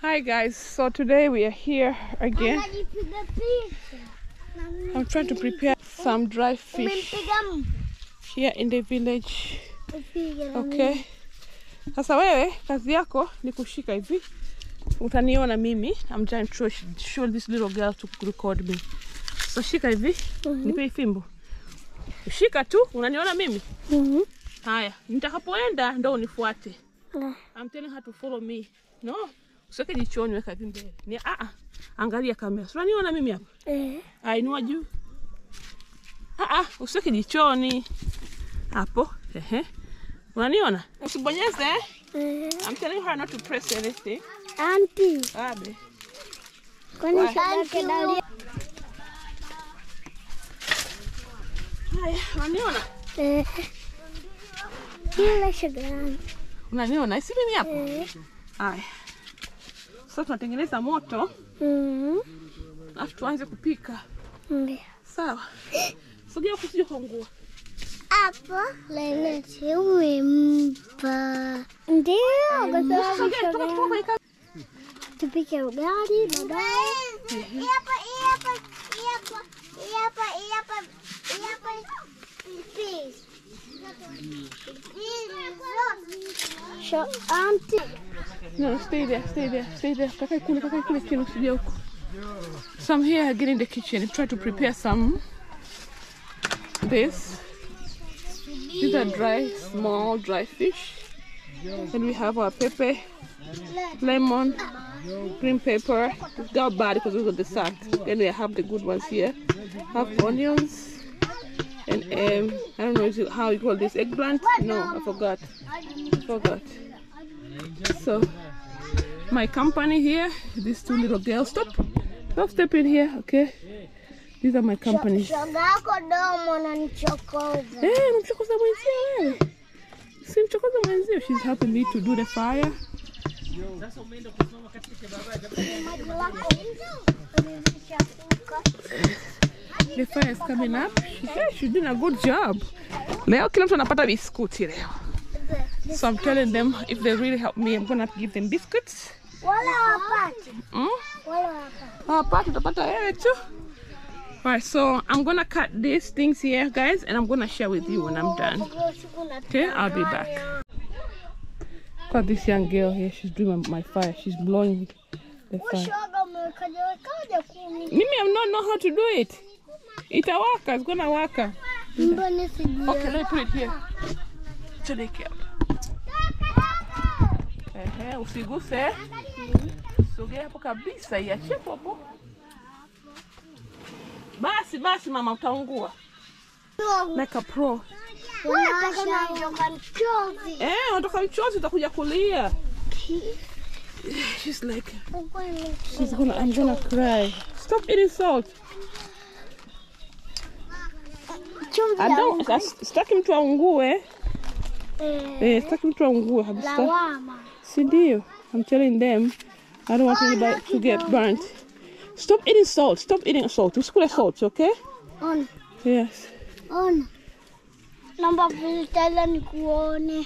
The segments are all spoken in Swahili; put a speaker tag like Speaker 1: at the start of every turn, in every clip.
Speaker 1: Hi guys, so today we are here again. I'm trying to prepare some dry fish here in the village. Okay. Sasa wewe kazi yako ni kushika hivi. Utaniona mimi. I'm trying to show this little girl to record me. So shika hivi. Nipe fimbo. Shika tu, unaniona mimi? Haya, nitakapoenda ndo unifuate. I'm telling her to follow me. No. Usiweke jichoni, weka hivi mbele. Ni angalia kamera. Unaniona mimi hapa? Inua juu. Usiweke jichoni. Hapo. Unaniona? Usibonyeze. I'm telling her not to press anything.
Speaker 2: Auntie.
Speaker 1: Abe.
Speaker 2: Kwani shaka dali.
Speaker 1: Haya, unaniona?
Speaker 2: Kila shagani.
Speaker 1: Unaniona? Isi mimi hapo? Haya. Sasa tunatengeneza moto. Alafu tuanze kupika.
Speaker 2: Ndio.
Speaker 1: Sawa. Sogea kusije kuungua.
Speaker 2: Hapo lelete umempa. Ndio, kwa sababu shagani. Tupike ugali baadaye. Hapa. Show auntie.
Speaker 1: No, stay there. Kakai kule kilo usije huko. So I'm here again in the kitchen and try to prepare some this. These are small dry fish. And we have our pepper, lemon, green pepper. It's not bad because we got the salt. Then we have the good ones here. Have onions and I don't know how you call this, eggplant? No, I forgot. So my company here, these two little girls. Stop step in here, okay? These are my company. She's helping me to do the fire. The fire is coming up. She's doing a good job. Leo kila mtu anapata biskuti leo. So I'm telling them if they really help me, I'm gonna give them biscuits. Alright, so I'm gonna cut these things here, guys, and I'm gonna share with you when I'm done. Okay, I'll be back. Got this young girl here, she's doing my fire. She's blowing the fire. Mimi, I don't know how to do it. Itawaka, it's gonna work. Okay, let me put it here. Take care. Usiguse. Sogea hapo kabisa, iache hapo. Basi mama, utaungua. Like a pro. Unataka mchozi utakuja kulia. She's like, I'm gonna cry. Stop eating salt. Sitaki mtu aungue. Sitaki mtu aungue kabisa. Si ndio? I'm telling them I don't want anybody to get burnt. Stop eating salt. Usikule salt, okay?
Speaker 2: On.
Speaker 1: Yes.
Speaker 2: On. Namba filtela nikuone.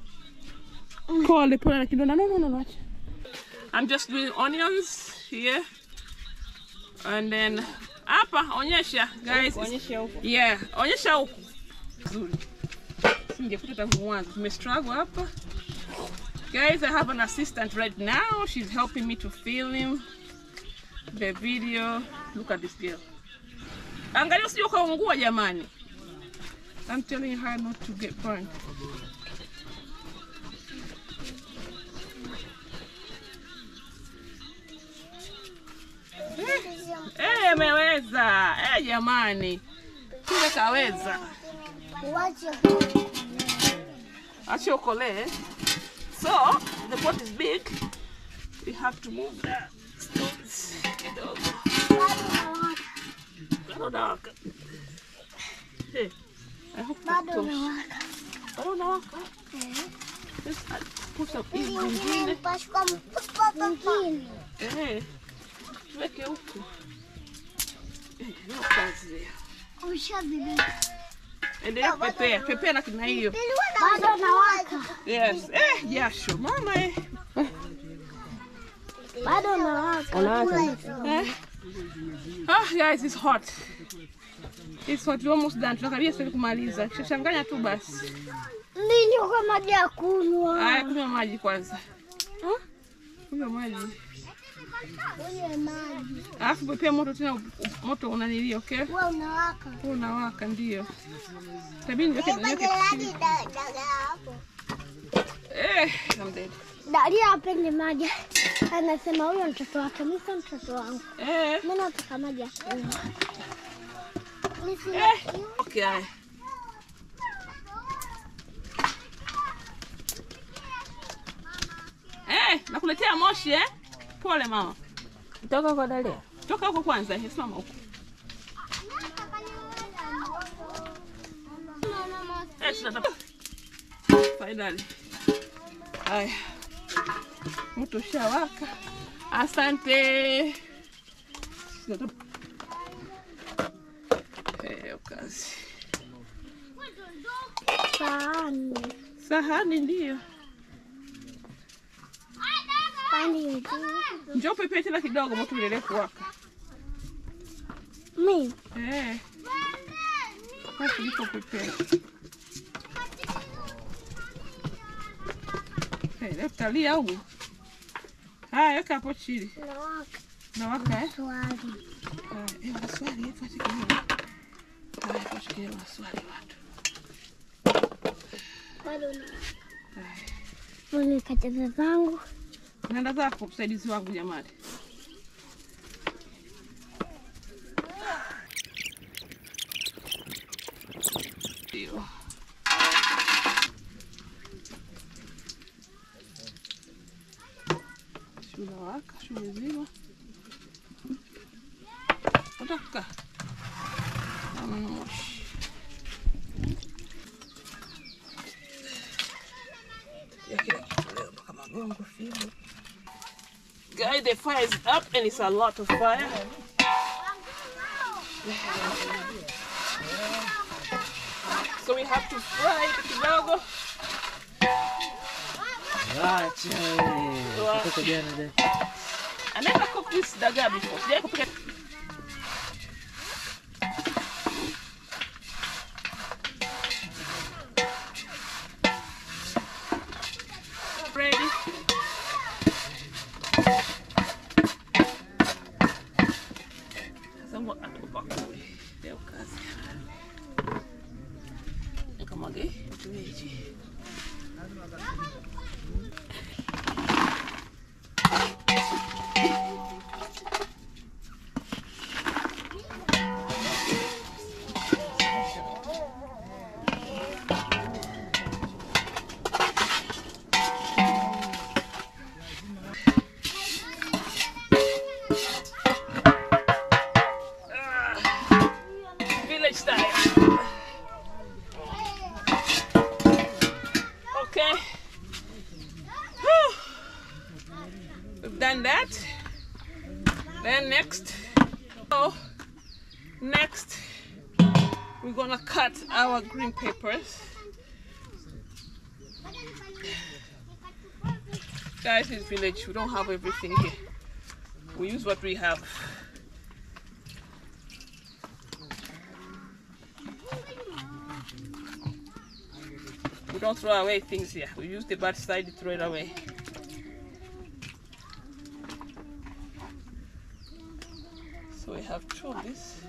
Speaker 1: Call put kidona. No. I'm just doing onions here. And then hapa onyesha guys. Onyesha huko. Yeah, onyesha huko. Nzuri. Singekuta tangu mwanzo. Tumestruggle hapa. Guys, I have an assistant right now. She's helping me to film the video. Look at this girl. Angalia usije ukaungua jamani. I'm telling her not to get burned. Meweza. Jamani. Kile kaweza. Acha ukole. So, the pot is big. We have to move that. Hey, I hope that just put some ingine. Weke huku. Endelea prepare na kina hiyo.
Speaker 2: Bado nawaka.
Speaker 1: Yes. Jasho mama
Speaker 2: Bado unawaka.
Speaker 1: Ah, guys, it's hot. It's hot. We're almost done. Tunakaribia sasa kumaliza. Changanya tu basi.
Speaker 2: Ndio kwa maji ya kunywa.
Speaker 1: Haya, kunywa maji kwanza. Kunywa maji.
Speaker 2: Kunywa maji.
Speaker 1: Alafu pia moto tena, moto unanili, okay?
Speaker 2: Wewe unawaka.
Speaker 1: Unawaka ndio. Tabini yote hapo. I'm dead.
Speaker 2: Dalia apende maji. Anasema huyo mtoto wake, mimi si mtoto wangu. Mimi nataka maji ya kunywa.
Speaker 1: Okay. Nakuletea moshi Pole mama.
Speaker 3: Toka kwa Dalia.
Speaker 1: Toka huko kwanza, simama huko. Finally. Haya. Moto shawaka. Asante. Kazi. Sahani ndio. Njoo pepe tena kidogo moto uendelee kuwaka.
Speaker 2: Mimi?
Speaker 1: Hapo niko pepe. Leo talia huko. Haya, weka hapo chini. Nawaka.
Speaker 2: Swali.
Speaker 1: Maswali yafuatilie. Haya, tusikie maswali watu.
Speaker 2: Bado na. Mbona kacheza zangu?
Speaker 1: Nenda zako msaidizi wangu jamani. Ndio. Shule waka, shule zima. Utaka. Guys, the fire is up and it's a lot of fire. So we have to fry it kidogo. I never cooked this dagaa before. Ready? Somewhat at the back. There, kazi. Nikamwage tuweje. Village style. Okay. We've done that. Then next, we're gonna cut our green peppers. Guys, in village, we don't have everything here. We use what we have. We don't throw away things here. We use the bad side to throw it away. So we have this.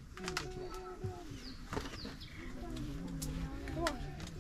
Speaker 1: Come on.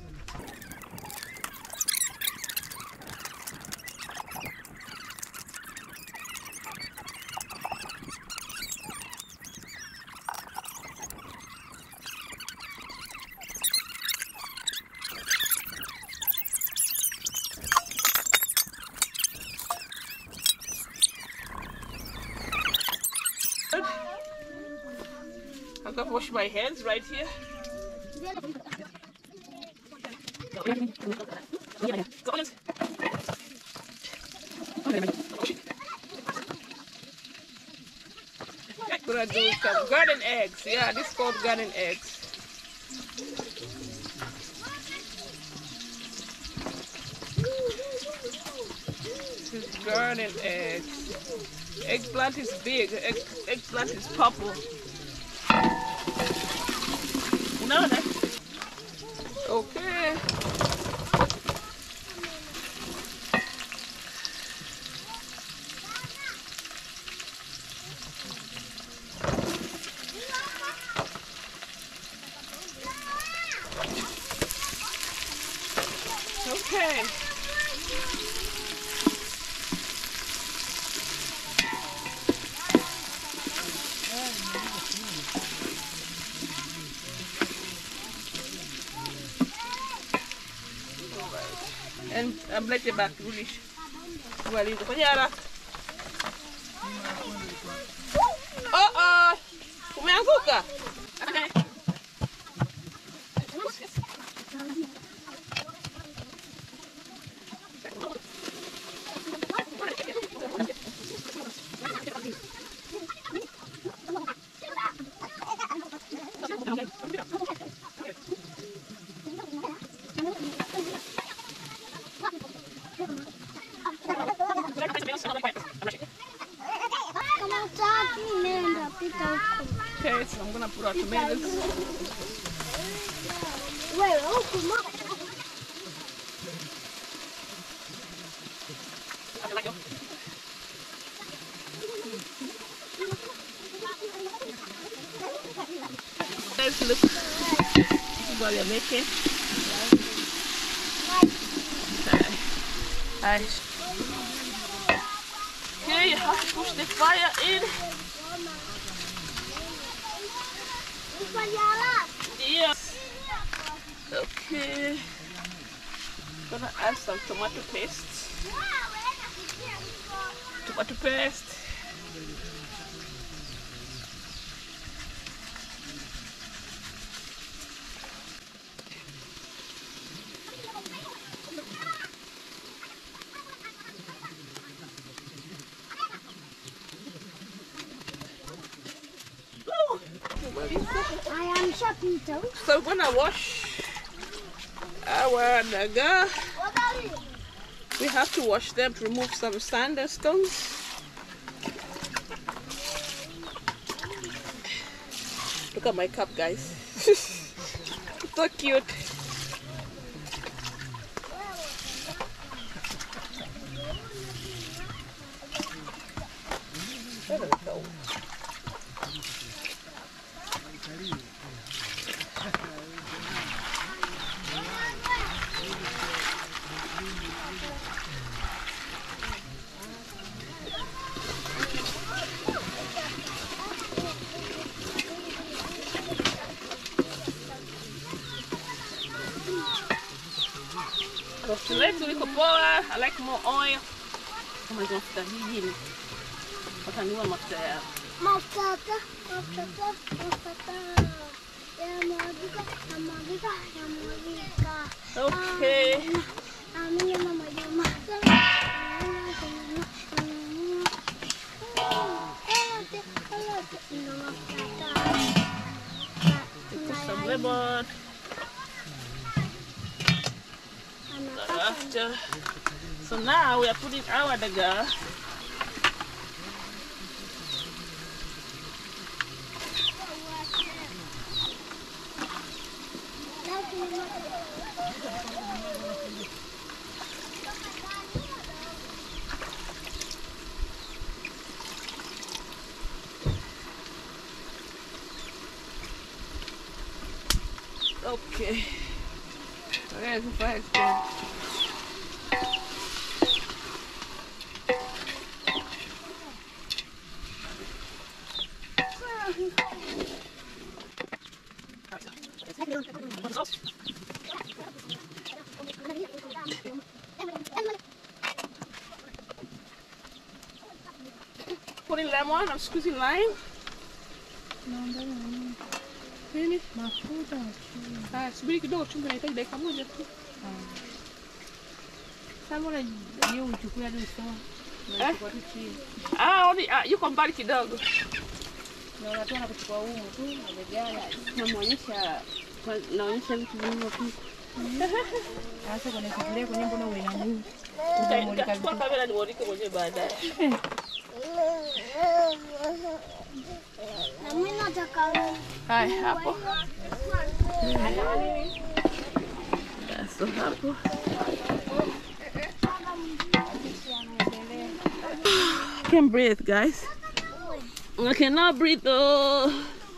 Speaker 1: I'm gonna wash my hands right here. We're gonna do some garden eggs. Yeah, this is called garden eggs. This is burning eggs. Eggplant is big. Eggplant is purple. Unaona? Okay. Okay. And mlete back rudisha. Walizo kwenye haraka. Umeanguka? Okay. Okay, so I'm gonna put our tomatoes. Let's look. This is what we're making. Nice. Okay, you have to push the fire in. Yes. Okay. Gonna add some tomato paste. Tomato paste.
Speaker 2: I am shopping too.
Speaker 1: So we're gonna wash our daga. We have to wash them to remove some sand and stones. Look at my cup, guys. So cute. There we go. Letu liko poa. I like more oil. Kama hizo mafuta hii watanua mafuta ya
Speaker 2: Mafuta.
Speaker 1: Okay. Put some lemon. After. So now we are putting our daga. Okay. There's the fire explode. Putting lemon, I'm squeezing lime. Nini?
Speaker 3: Mafuta.
Speaker 1: Subiri kidogo, chumvi inahitaji dakika moja tu.
Speaker 3: Sasa mbona hiyo uchukue hadi usawa? Unachukua tu chini.
Speaker 1: Yuko mbali kidogo.
Speaker 3: Na unatoa kuchukua huko tu, unajala.
Speaker 1: Naonyesha vitu vilivyopikwa.
Speaker 3: Sasa kwenye sufuria kwenye mbona ule nani?
Speaker 1: Nitachukua kamera niwalike mwenyewe baadaye.
Speaker 2: Na mimi nataka
Speaker 1: Hai, hapo. So hapo. I can't breathe, guys. I cannot breathe though.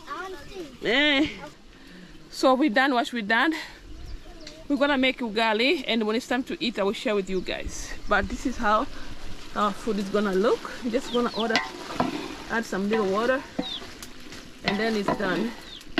Speaker 1: So we done what we done. We're gonna make ugali, and when it's time to eat, I will share with you guys. But this is how our food is gonna look. We're just gonna add some little water, and then it's done.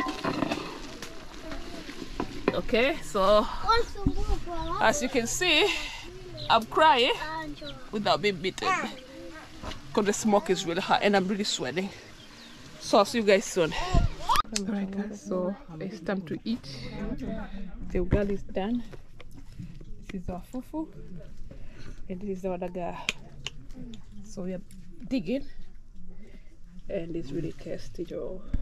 Speaker 1: Okay, so as you can see, I'm crying without being beaten because the smoke is really hot and I'm really sweating. So I'll see you guys soon. Alright guys, so it's time to eat. The ugali is done. This is our fufu and this is our daga. So we are digging and it's really tasty, Joe.